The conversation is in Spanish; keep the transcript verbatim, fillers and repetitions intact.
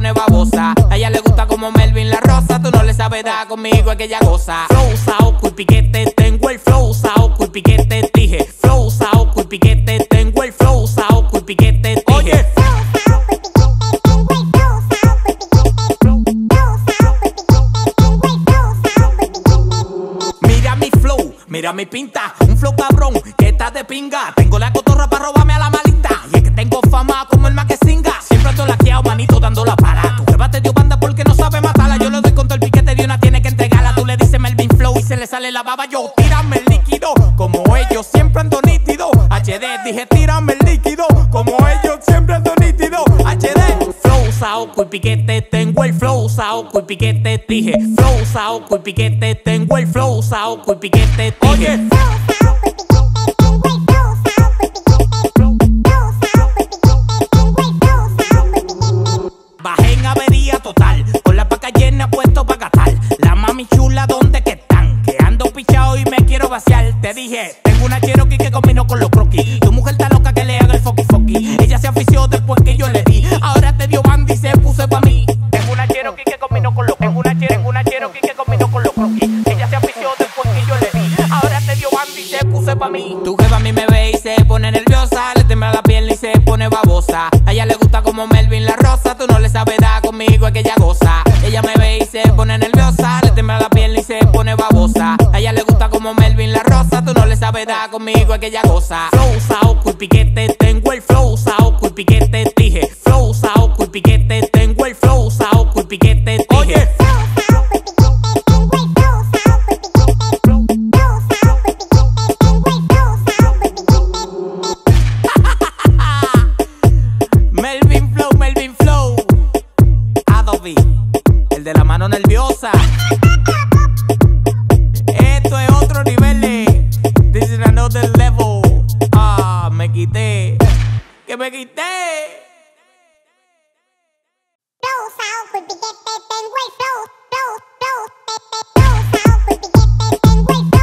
pone babosa. A ella le gusta como Melvin la rosa. Tú no le sabes dar, conmigo es que ella goza. Flow, saoco y piquete, tengo el flow, saoco y piquete, dije. Flow, saoco y piquete, tengo el flow, saoco y piquete, dije. Oye. Mira mi flow, mira mi pinta, un flow cabrón que está de pinga. Tengo la cotorra para robarme a la malita. Y es que tengo fama como el más que singa. Siempre ando laqueado, manito, dando la para. Tu jeva te dio banda porque no sabe matarla. Yo le doy con todo el piquete de una, tiene que entregarla. Tú le dices Melvin Flow y se le sale la baba. Yo, tírame el líquido, como ellos, siempre ando nítido. H D, dije tírame el líquido, como ellos, siempre ando nítido. H D, flow, saoco y piquete, tengo el flow, saoco y piquete, dije. Flow, saoco y piquete, tengo el flow, saoco y piquete, dije. Oye. Bajé en avería total, con la paca llena puesto pa' gastar. La mami chula, ¿dónde que están? Que ando pichado y me quiero vaciar. Te dije, tengo una Cherokee que combino con los croquis. Tu mujer está loca que le haga el foqui foqui. Ella se afició después que yo le di. Ahora te dio banda y se puso pa' mí. Tengo una Cherokee que combino con los Tengo una, tengo una Cherokee que combino con los croquis. Ella se afició después que yo le di. Ahora te dio banda y se puso pa' mí. Tu jeva a mí me ve y se pone nerviosa. Le tembla la piel y se pone babosa. A ella le gusta como Melvin la rosa. Tú no le sabes dar, conmigo es que ella goza. Ella me ve y se pone nerviosa. Le tembla la piel y se pone babosa. A ella le gusta como Melvin la rosa. Tú no le sabes dar, conmigo es que ella goza. Flow, saoco y piquete, tengo el flow, saoco y piquete, dije. Flow, saoco y piquete, tengo el flow, saoco y piquete, dije. Oye. Melvin Flow, Melvin Flow, Adobe, el de la mano nerviosa. Esto es otro nivel, eh. This is another level. Ah, me quité, que me quité. Flow, saoco y piquete, tengo el flow, flow, flow, flow, saoco y piquete, tengo el flow.